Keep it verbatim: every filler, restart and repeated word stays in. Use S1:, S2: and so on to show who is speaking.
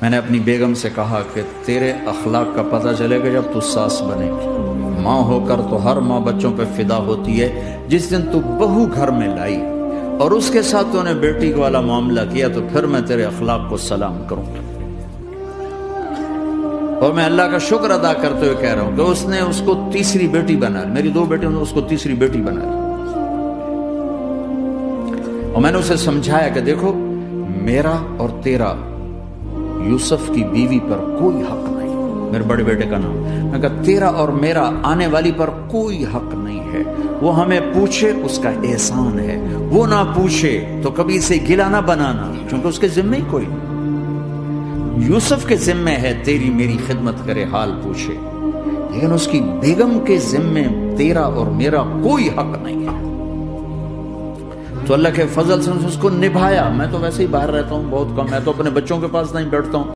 S1: میں نے اپنی بیگم سے کہا کہ تیرے اخلاق کا پتہ چلے گا جب تو ساس بنے گی۔ ماں ہو کر تو ہر ماں بچوں پہ فدا ہوتی ہے۔ جس دن تو بہو گھر میں لائی اور اس کے ساتھ تو نے بیٹی والا معاملہ کیا تو پھر میں تیرے اخلاق کو سلام کروں گا۔ اور میں اللہ کا شکر ادا کرتے ہوئے کہہ رہا ہوں کہ اس نے اس کو تیسری بیٹی بنا لی، میری دو بیٹیوں نے اس کو تیسری بیٹی بنا لی۔ اور میں نے اسے سمجھایا کہ دیکھو میرا اور تیرا یوسف کی بیوی پر کوئی حق نہیں، میرے بڑے بیٹے کا نام، میں کہا تیرا اور میرا آنے والی پر کوئی حق نہیں ہے۔ وہ ہمیں پوچھے اس کا احسان ہے، وہ نہ پوچھے تو کبھی اسے گلا نہ بنانا، کیونکہ اس کے ذمہ ہی کوئی نہیں۔ یوسف کے ذمہ ہے تیری میری خدمت کرے، حال پوچھے، لیکن اس کی بیگم کے ذمہ تیرا اور میرا کوئی حق نہیں ہے۔ تو اللہ کے فضل سے اس کو نبھایا۔ میں تو ویسے ہی باہر رہتا ہوں بہت کم، میں تو اپنے بچوں کے پاس نہیں بیٹھتا ہوں۔